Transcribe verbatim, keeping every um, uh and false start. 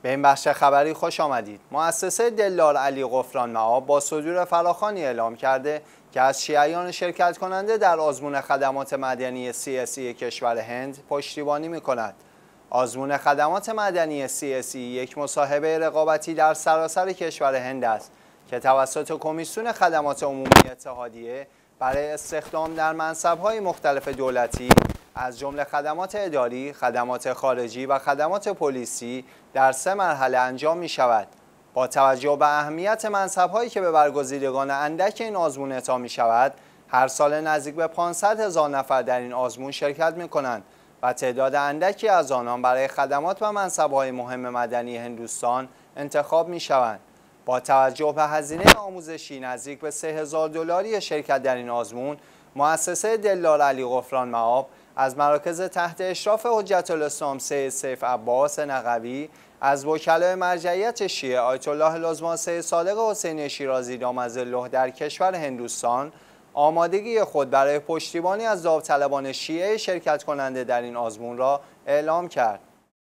به این بخش خبری خوش آمدید. مؤسسه دلال علی غفران مآب با صدور فراخوانی اعلام کرده که از شیعیان شرکت کننده در آزمون خدمات مدنی سی اس ای کشور هند پشتیبانی می‌کند. آزمون خدمات مدنی سی اس ای یک مصاحبه رقابتی در سراسر کشور هند است که توسط کمیسیون خدمات عمومی اتحادیه برای استخدام در منصب‌های مختلف دولتی از جمله خدمات اداری، خدمات خارجی و خدمات پلیسی در سه مرحله انجام می شود. با توجه به اهمیت منصب‌هایی که به برگزیدگان اندک این آزمون اعطا می شود، هر سال نزدیک به پانصد هزار نفر در این آزمون شرکت می کنند و تعداد اندکی از آنان برای خدمات و منصب‌های مهم مدنی هندوستان انتخاب می شوند. با توجه به هزینه آموزشی نزدیک به سه هزار دلاری شرکت در این آزمون، مؤسسه دلال علی غفران مآب از مراکز تحت اشراف حجت الاسلام سید سیف عباس نقوی، از وکلای مرجعیت شیعه آیت الله العظمی سید صادق حسینی شیرازی دامظله در کشور هندوستان آمادگی خود برای پشتیبانی از داوطلبان شیعه شرکت کننده در این آزمون را اعلام کرد.